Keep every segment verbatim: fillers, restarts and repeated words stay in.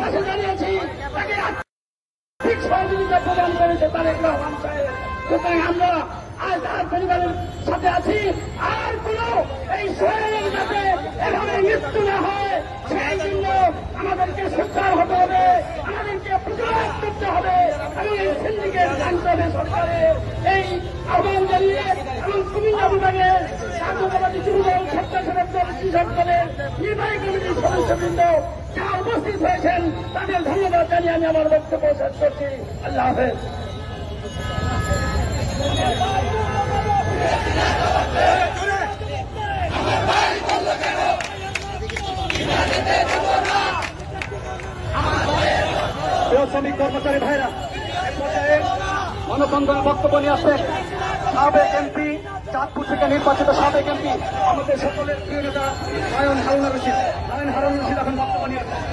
পাশে দাঁড়িয়েছি, তাকে আর্থিক সহযোগিতা প্রদান করেছে তারেক রহমান সাহেব। সুতরাং আমরা আজ তার পরিবারের সাথে আছি। আর কোন এই শহরের যাতে এভাবে মৃত্যু না হয় সেই জন্য আমাদেরকে সোচ্চার হতে হবে, আমাদেরকে প্রতিবাদ করতে হবে এবং এই সিন্ডিকেট জানতে হবে সরকারের এই আহ্বান জানিয়ে এবং কুমিল্লা বিভাগের কার্যকরী যুবদল স্বেচ্ছাসেবক দল কৃষক দলের নির্বাহী কমিটির সদস্যবৃন্দ যারা উপস্থিত হয়েছেন তাদের ধন্যবাদ জানিয়ে আমি আমার বক্তব্য শেষ করছি। আল্লাহ হাফেজ। শ্রমিক কর্মচারী ভাইরা মানববন্ধন বক্তব্য নিয়ে আসছেন সাবেক এমপি, চাঁদপুর থেকে নির্বাচিত সাবেক এমপি আমাদের সকলের প্রিয় নেতা নয়ন হারুন রশিদ। নয়ন হারুন রশিদ এখন বক্তব্য নিয়ে আসছেন।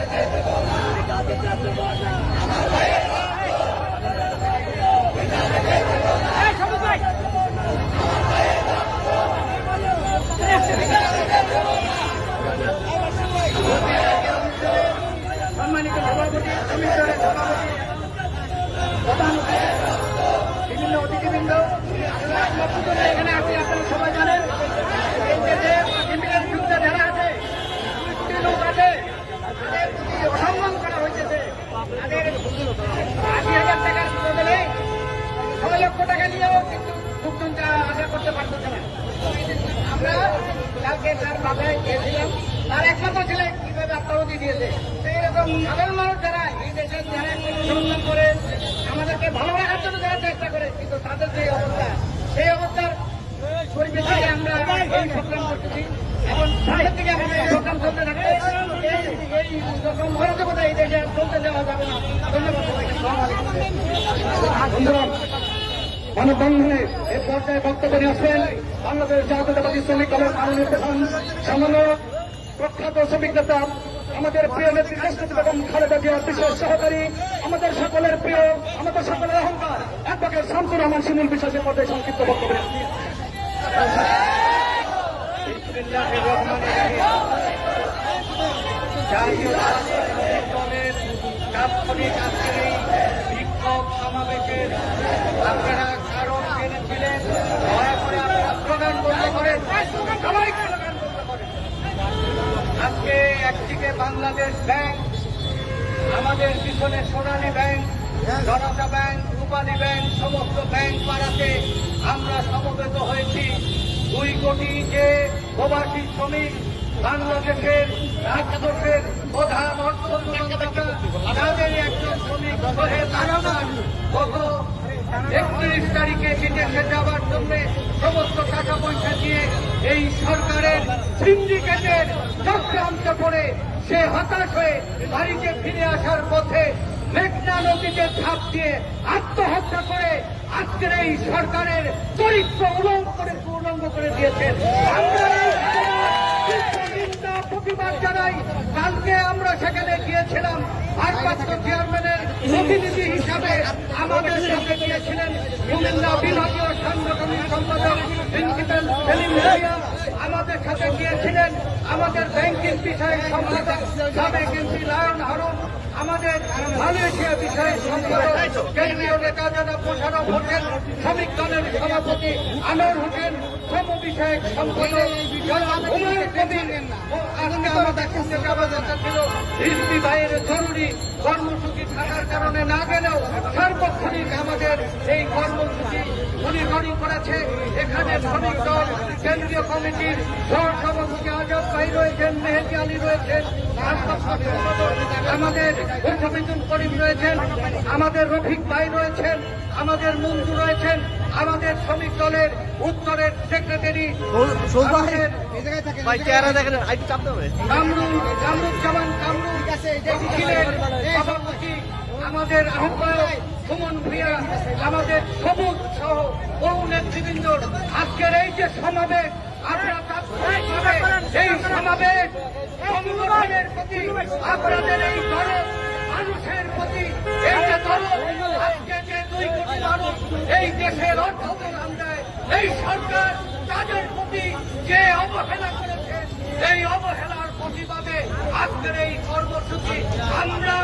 সম্মানিত সভাপতি, কমিশনের সভাপতি, প্রধান বিভিন্ন অতিথিবৃন্দ, এখানে আছি আপনারা সবাই জানেন এই যে ইমিগ্রেন্ট যুদ্ধে যারা আছে লোক আছে তাদের অসম্মান করা হয়েছে। তাদের আশি হাজার টাকার বদলে ছয় লক্ষ টাকা নিয়েও কিন্তু লোকজনটা আশা করতে পারতেছে না। আমরা কালকে তার বাসায় গিয়েছিলাম, তার একমাত্র ছেলে কিভাবে আত্মাহুতি দিয়েছে। সেইরকম সাধারণ মানুষ যারা এই দেশের যারা অনুসন্ধান করে আমাদেরকে ভালো রাখার জন্য যারা চেষ্টা করে, কিন্তু তাদের যে অবস্থা সেই অবস্থার পরিপ্রেক্ষিতে আমরা এই সংগ্রাম করতেছি। এখন সামনের দিকে আমাদের সংগ্রাম চলতে থাকবে। এই রকম অরাজকতা এই দেশে চলতে দেওয়া যাবে না। ধন্যবাদ সবাইকে। ধন্যবাদ। মানববন্ধনে এ পর্যায়ে বক্তব্য নিয়ে আসবেন বাংলাদেশ জাতীয়তাবাদী শ্রমিক দলের মাননীয় প্রধান সামান্য প্রখ্যাত শ্রমিক নেতা আমাদের প্রিয় নেত্রী রাষ্ট্রপতি বেগম খালেদা জিয়ার বিশেষ সহকারী, আমাদের সকলের প্রিয়, আমাদের সকলের অহংকার অ্যাডভোকেট শামসুর রহমান শিমুল বিশেষের পদে সংক্ষিপ্ত বক্তব্য। জাতীয় দলের তাৎক্ষণিক আজকের এই বিক্ষোভ সমাবেশের আপনারা কারণ জেনেছিলেন, দয়া করে আপনারা স্লোগান বন্ধ করেন, সবাই স্লোগান বন্ধ করেন। আজকে একদিকে বাংলাদেশ ব্যাংক, আমাদের পিছনে Sonali bank, Janata bank, Rupali bank, সমস্ত ব্যাংক পাড়াতে আমরা সমবেত হয়েছি। দুই কোটি যে প্রবাসী শ্রমিক বাংলাদেশের রাজকোষের প্রধান অর্থনীতিদাতা তাদের একজন শ্রমিক গত একত্রিশ তারিখে বিদেশে যাওয়ার জন্য সমস্ত টাকা পয়সা দিয়ে এই সরকারের সিন্ডিকেটের চক্রান্ত করে সে হতাশ হয়ে বাড়িতে ফিরে আসার পথে মেঘনা নদীতে ঝাঁপ দিয়ে আত্মহত্যা করে আজকের এই সরকারের চরিত্র উলঙ্গ করে উলঙ্গ করে দিয়েছেন। আমরা প্রতিবাদ জানাই। কালকে আমরা সেখানে গিয়েছিলাম, ভারপ্রাপ্ত চেয়ারম্যানের প্রতিনিধি হিসাবে আমাদের সাথে গিয়েছিলেন কুমিল্লা বিভাগীয় সাংগঠনিক সম্পাদক প্রিন্সিপাল সেলিম ভুঁইয়া, আমাদের সাথে গিয়েছিলেন আমাদের ব্যাংকিং বিষয়ক সম্পাদক সাবেক এমপি নয়ন হারুন, আমাদের মালয়েশিয়া বিষয়ক সম্পাদক কেন্দ্রীয় নেতা যারা মোশাররফ হোসেন, শ্রমিক দলের সভাপতি আনোয়ার হোসেন, শ্রম বিষয়ক সম্পাদক হুমায়ুন কবির। আজকে আমাদের সঙ্গে যাওয়া কথা ছিল, হিজবি ভাইয়ের জরুরি কর্মসূচি থাকার কারণে না গেলেও সার্বক্ষণিক আমাদের এই কর্মসূচি মনিটরিং করেছে। এখানে শ্রমিক দল কেন্দ্রীয় কমিটির সহ সভাপতি আজব ভাই রয়েছেন, মেহেদি আলী রয়েছেন, আমাদের মুখ্যমিতুল করিম রয়েছেন, আমাদের রফিক ভাই রয়েছেন, আমাদের মঞ্জু রয়েছেন, আমাদের শ্রমিক দলের উত্তরের সেক্রেটারি কামরুজ্জামান কামরুল, সভাপতি আমাদের আহ্বায়ক সুমন ভূঁইয়া, আমাদের সবুজ সহ বহু নেতৃবৃন্দ। আজকের এই যে সমাবেশ, আপনারা এই সমাবেশ সংগঠনের প্রতি, আপনাদের এই দলের মানুষের প্রতি, এই যে দল আজকে যে দুই কোটি মানুষ এই দেশের অর্থ প্রদান দেয়, এই সরকার তাদের প্রতি যে অবহেলা করেছে, এই অবহেলার প্রতিবাদে আজকের এই কর্মসূচি আমরা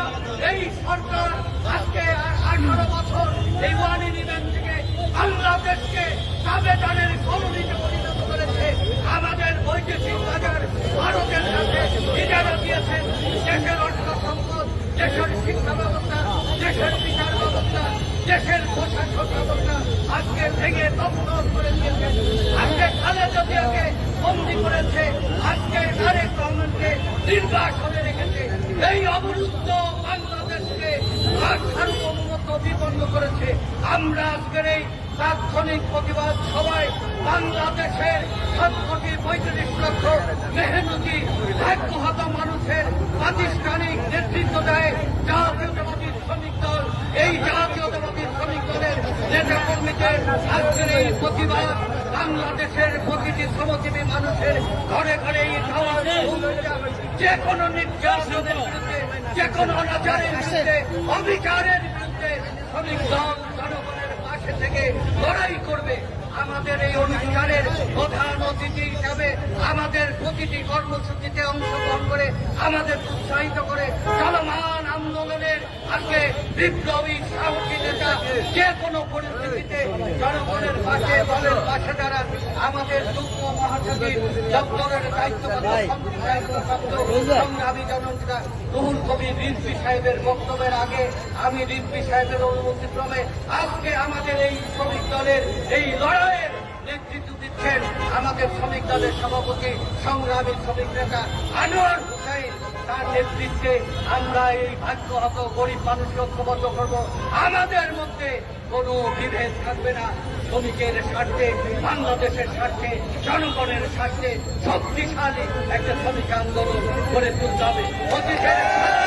এই সরকার আজকে আঠারো বছর এই ওয়ান ইলেভেন থেকে বাংলাদেশকে আবেদনের কলোনিতে পরিণত করেছে। আমাদের বৈদেশিক বাজার ভারতের কাছে ইজারা দিয়েছেন। দেশের অর্থ সম্পদ, দেশের শিক্ষা ব্যবস্থা, দেশের বিচার ব্যবস্থা, দেশের প্রশাসন ব্যবস্থা আজকে ভেঙে তছনছ করে দিয়েছে। আজকে খালেদা জিয়াকে বন্দী করেছে, আজকে তারেক রহমানকে নির্বাসনে রেখেছে। এই অবরুদ্ধ বাংলাদেশকে সার্বভৌমত্ব বিপন্ন করেছে। আমরা আজকের এই তাৎক্ষণিক প্রতিবাদ সবাই বাংলাদেশের সাত কোটি পঁয়ত্রিশ লক্ষ মেহনতি ভাগ্যহত মানুষের প্রাতিষ্ঠানিক নেতৃত্ব দেয় জাতীয়তাবাদী শ্রমিক দল। এই জাতীয়তাবাদী শ্রমিক দলের নেতা কর্মীদের আজকের এই প্রতিবাদ বাংলাদেশের প্রতিটি শ্রমজীবী মানুষের ঘরে ঘরে যে কোনো নির্যাতনের বিরুদ্ধে, যে কোনো অনাচারের বিরুদ্ধে, অবিচারের বিরুদ্ধে শ্রমিক দল জনগণের পাশে থেকে লড়াই করবে। আমাদের এই অনুষ্ঠানের প্রধান অতিথি হিসাবে আমাদের প্রতিটি কর্মসূচিতে অংশগ্রহণ করে আমাদের উৎসাহিত করে চলমান আন্দোলনের আজকে বিপ্লবী সাহসী নেতা যে কোনো পরিস্থিতিতে জনগণের পাশে দলের পাশে দাঁড়ান আমাদের যুগ্ম মহাসচিব দপ্তরের দায়িত্বপ্রাপ্ত সংগ্রামী জনতা রুহুল কবির রিজভী সাহেবের বক্তব্যের আগে আমি রিজভী সাহেবের অনুমতিক্রমে আজকে আমাদের এই শ্রমিক দলের এই লড়াইয়ের নেতৃত্ব দিচ্ছেন আমাদের শ্রমিক দলের সভাপতি সংগ্রামী শ্রমিক নেতা আনোয়ার হুসাইন। তার নেতৃত্বে আমরা এই ভাগ্যহত গরিব মানুষকে ঐক্যবদ্ধ করব। আমাদের মধ্যে কোনো বিভেদ থাকবে না। শ্রমিকের স্বার্থে, বাংলাদেশের স্বার্থে, জনগণের স্বার্থে শক্তিশালী একটা শ্রমিক আন্দোলন করে তুলতে হবে। অতীতের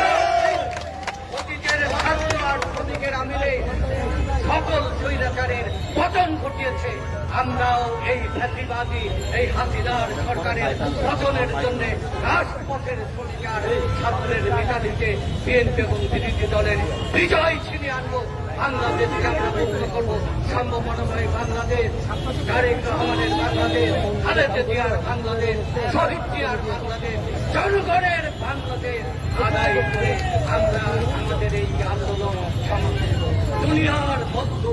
অতীতের ছাত্র আর শ্রমিকের আমিলে সকল স্বৈরাচারের পতন ঘটিয়েছে। আমরাও এই ফ্যাসিবাদী এই হাসিনার সরকারের পতনের জন্য রাজপথের শ্রমিকার ছাত্রের মেধাবীকে বিএনপি এবং বিরোধী দলের বিজয় ছিনিয়ে আনবো। বাংলাদেশকে আমরা মুক্ত করবো। সাম্যময় বাংলাদেশ, তারেক রহমানের বাংলাদেশ, খালেদা জিয়ার বাংলাদেশ, শহীদ জিয়ার বাংলাদেশ, জনগণের বাংলাদেশ আদায় করে আমরা আমাদের এই আন্দোলন সমাপ্ত দুনিয়ার বন্ধু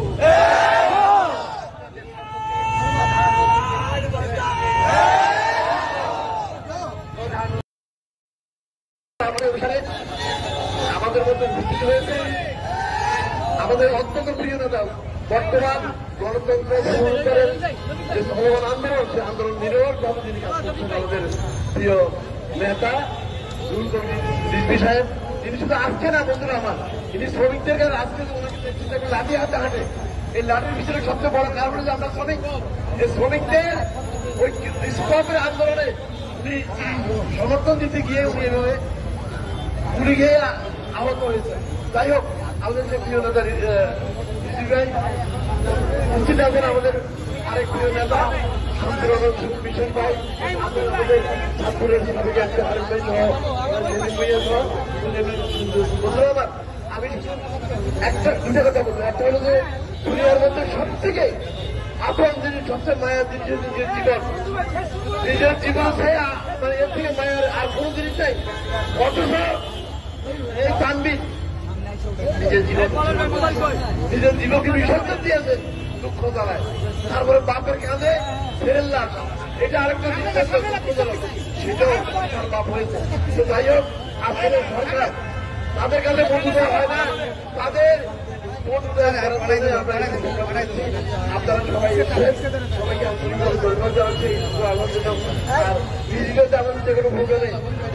আমাদের মধ্যে উপস্থিত হয়েছে আমাদের অত্যন্ত প্রিয় নেতা বর্তমান গণতন্ত্র সরকারের যে চলমান আন্দোলন সে আন্দোলন নিরবভাবে যিনি কাজ করছেন আমাদের প্রিয় নেতা রুহুল কবির রিজভী সাহেব। তিনি শুধু আসছে না বন্ধুরা আমার, তিনি শ্রমিকদের কাছে আজকে ওনাকে নেতৃত্ব একটা লাঠি হাতে হাঁটে। এই লাঠির পিছনে সবচেয়ে বড় কারণ হচ্ছে আমরা শ্রমিক। এই শ্রমিকদের ওই স্টপের আন্দোলনে উনি সমর্থন দিতে গিয়ে উনি এভাবে উনি গিয়ে আহত হয়েছে। যাই হোক, আমাদের যে প্রিয় নেতা উপস্থিত আছেন আমাদের আরেক প্রিয় নেতা মিশন ভাই, আমাদের ছাত্রের আরেক ভাই সহ আমি একটা দুটা কথা বলবো। একটা হলো যে দুনিয়ার মধ্যে সব থেকে আপন জিনিস, সবচেয়ে মায়ার জিনিস নিজের জীবন। নিজের জীবন চাই, মানে এর থেকে মায়ের আর কোন জিনিস চাই। অথচ এই তানবির নিজের জীবন নিজের জীবনকে বিসর্জন দিয়েছে দুঃখ জ্বালায়। তারপরে বাপের কাঁধে ফেরেন লাশ, এটা আরেকটা জিনিস সেটাও তার বাপ হয়েছে। তো যাই হোক, আসলে সরকার তাদের কাছে বন্ধু দেওয়া হয় না, তাদের আপনারা সবাই সবাইকে ধন্যবাদ জানাচ্ছি। আর ডিজিটাল আমাদের যে কোনো প্রোগ্রামে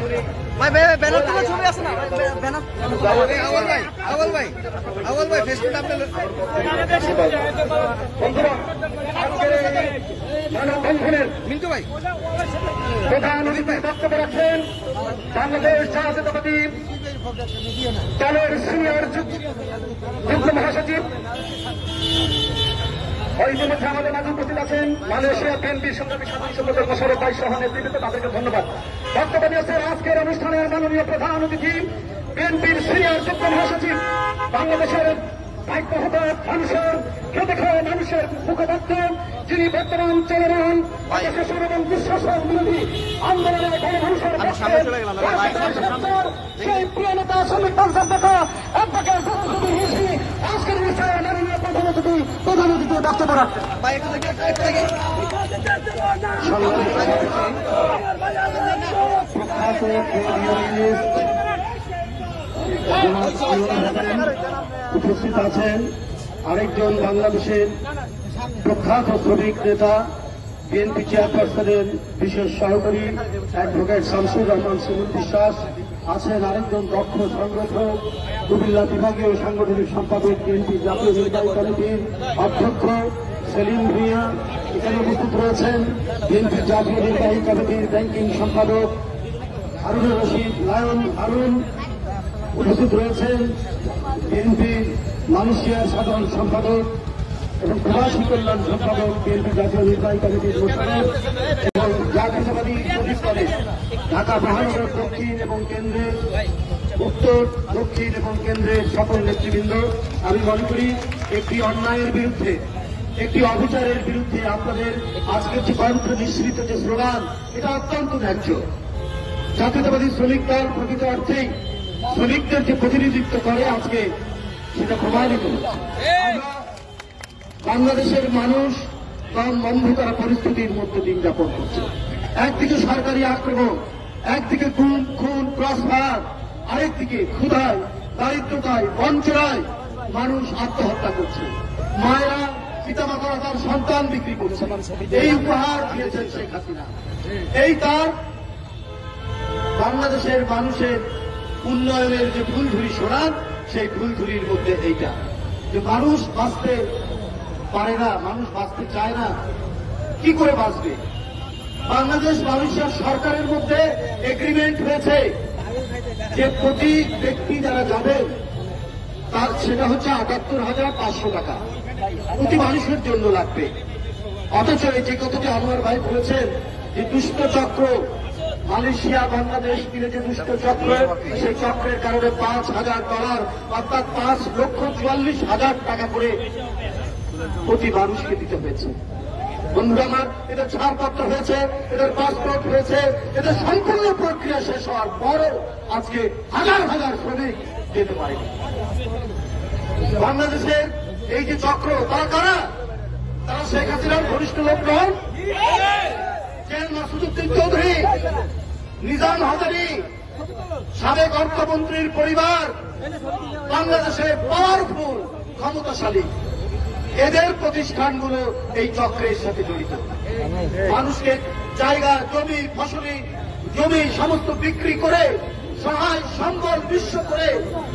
মিন্টু ভাই প্রধান অতিথি বক্তব্য রাখছেন বাংলাদেশ জাতীয়তাবাদী দলের সিনিয়র যুগ্ম মহাসচিব। ইতিমধ্যে আমাদের মাঝে উপস্থিত আছেন মালয়েশিয়া বিএনপির সংগ্রামী সাধারণ সম্পাদক মোশাররফ ভাই সহ নেতৃত্বে, তাদেরকে ধন্যবাদ। বক্তব্য দিয়েছেন আজকের অনুষ্ঠানের মাননীয় প্রধান অতিথি বিএনপির সিনিয়র যুগ্ম মহাসচিব, বাংলাদেশের ভাগ্যহত মানুষের খেতে খাওয়া মানুষের মুখপাত্র, যিনি বর্তমান চলমান দেশের এবং দুঃশাসন বিরোধী আন্দোলনের গণমানুষের সেই প্রিয় নেতা শ্রমিক দল বক্তব্য রাখবেন। উপস্থিত আছেন আরেকজন বাংলাদেশের প্রখ্যাত শ্রমিক নেতা, বিএনপি চেয়ারপারসনের বিশেষ সহকারী অ্যাডভোকেট শামসুর রহমান সুমন বিশ্বাস, আছেন আরেকজন দক্ষ সংগঠক, কুমিল্লা বিভাগীয় সাংগঠনিক সম্পাদক, বিএনপি জাতীয় নির্বাহী কমিটির অধ্যক্ষ সেলিম ভুঁইয়া। এখানে উপস্থিত রয়েছেন বিএনপি জাতীয় নির্বাহী কমিটির ব্যাংকিং সম্পাদক হারুনুর রশিদ লায়ন হারুন। উপস্থিত রয়েছেন বিএনপির মালয়েশিয়ার সাধারণ সম্পাদক এবং প্রবাসী কল্যাণ সম্পাদক, বিএনপি জাতীয় নির্বাহী কমিটির মোশাররফ এবং জাতীয়তাবাদী শ্রমিক দলের ঢাকা মহানগর দক্ষিণ এবং কেন্দ্রের উত্তর, দক্ষিণ এবং কেন্দ্রের সকল নেতৃবৃন্দ। আমি মনে করি একটি অন্যায়ের বিরুদ্ধে, একটি অবিচারের বিরুদ্ধে আপনাদের আজকের যে কণ্ঠ নিঃসৃত যে স্লোগান, এটা অত্যন্ত ন্যায্য। জাতীয়তাবাদী শ্রমিক দল প্রকৃত অর্থেই শ্রমিকদের যে প্রতিনিধিত্ব করে আজকে সেটা প্রমাণিত হচ্ছে। আমরা বাংলাদেশের মানুষ কম বন্ধকর পরিস্থিতির মধ্যে দিন যাপন করছে। একদিকে সরকারি আক্রমণ, একদিকে গুম খুন ক্রসফায়ার, আরেকদিকে ক্ষুধায়, দারিদ্রতায়, বঞ্চনায় মানুষ আত্মহত্যা করছে। মায়েরা পিতামাতারা তার সন্তান বিক্রি করছে। এই উপহার দিয়েছেন শেখ হাসিনা। এই তার বাংলাদেশের মানুষের উন্নয়নের যে ফুলঝুরি সরান, সেই ফুলঝুরির মধ্যে এইটা যে মানুষ বাঁচতে পারে না, মানুষ বাঁচতে চায় না, কি করে বাঁচবে? বাংলাদেশ মালয়েশিয়া সরকারের মধ্যে এগ্রিমেন্ট হয়েছে যে প্রতি ব্যক্তি যারা যাবেন তার সেটা হচ্ছে আটাত্তর হাজার পাঁচশো টাকা প্রতি মানুষের জন্য লাগবে। অথচ এই যে কথাটি আনোয়ার ভাই বলেছেন যে দুষ্ট চক্র, মালয়েশিয়া বাংলাদেশ মিলে যে দুষ্ট চক্র, সেই চক্রের কারণে পাঁচ হাজার ডলার অর্থাৎ পাঁচ লক্ষ চুয়াল্লিশ হাজার টাকা করে প্রতি মানুষকে দিতে হয়েছে। বন্ধুরা আমার, এটা ছাড়পত্র হয়েছে, এদের পাসপোর্ট হয়েছে, এদের সম্পূর্ণ প্রক্রিয়া শেষ হওয়ার পরও আজকে হাজার হাজার শ্রমিক যেতে পারেনি। বাংলাদেশের এই যে চক্র, তারা কারা? তারা শেখ হাসিনার ঘনিষ্ঠ লোক নন? জেল মাসুদুদ্দিন চৌধুরী, নিজাম হাজারী, সাবেক অর্থমন্ত্রীর পরিবার, বাংলাদেশের পাওয়ারফুল ক্ষমতাশালী এদের প্রতিষ্ঠানগুলো এই চক্রের সাথে জড়িত। মানুষকে জায়গা, জমি, ফসলি জমি সমস্ত বিক্রি করে, সহায় সম্বল বিশ্ব করে